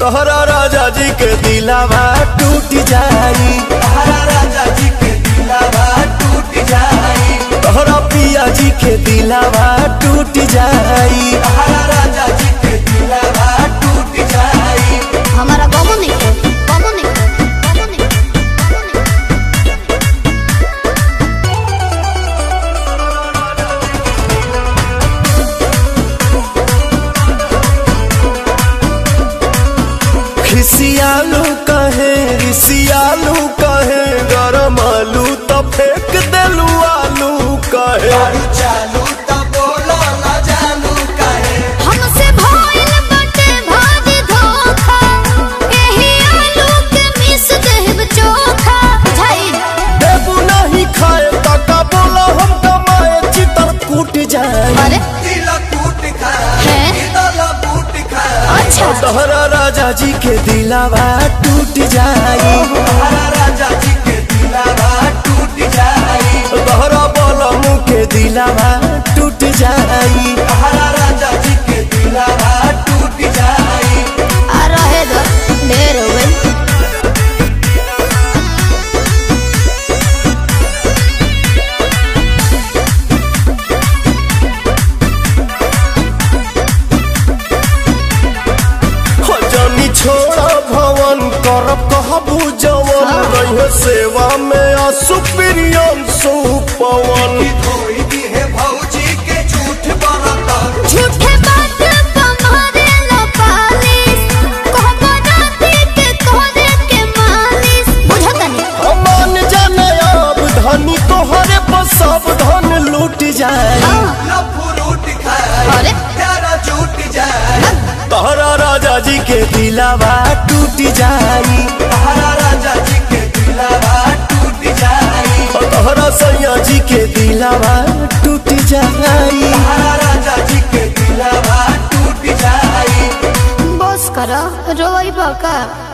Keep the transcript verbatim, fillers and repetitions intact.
तोहरा राजा जी के दिलावा टूट जाई, तोहरा राजा जी के दिलावा टूट जाई, तोहरा पिया जी के दिलावा टूट जाई, तोहरा राजा जी के दिलावा टूट जाई। हमारा बाबू नहीं है, बाबू नहीं है, बाबू नहीं है, बाबू नहीं है। खिसियालू कहे रिसियालू कहे गरम आलू तो फेंक देलू आलू कहे, दारू चालू तो बोलो ना जानू कहे, हमसे भइल बाटे भारी धोखा, एही आलू के मिस देब चोखा बुझाई। देबू नहीं खाए तका बोला हम कमाए चितर कूट जाए। अरे दिल कूट खाए, हैं? दिल बूट खाए, अच्छा तोहरा राजा जी के दिलावा टूट जाई, तोहरा राजा जी के दिलावा टूट जाई, तोहरा बलमू के दिलावा टूट जाई। तोहरा राजा जी के दिलावा टूट जाई। आ रहे दो ढेर हो गई। जानी छोड़ा भवन करब कहबू जवन, रहे सेवा में असुप्रियम सुपवन। कोई भी है भौजी के झूठ बरता, झूठे बात तुम्हारे लो पालिश, कहबो राती के तोरे के मालिश बुझत नहीं। मान जाने अब धनी तोहरे पर सब धन लूट जाए, लफुरूट खाए, अरे प्यारा झूठ जाए, तोहरा राजा जी के दिलावा टूट जाई, तोहरा राजा जी के दिलावा टूट जाई, तोहरा सैया जी के दिलावा टूट जाई। तोहरा राजा जी के दिलावा टूट जाई। बस करो रोई बका।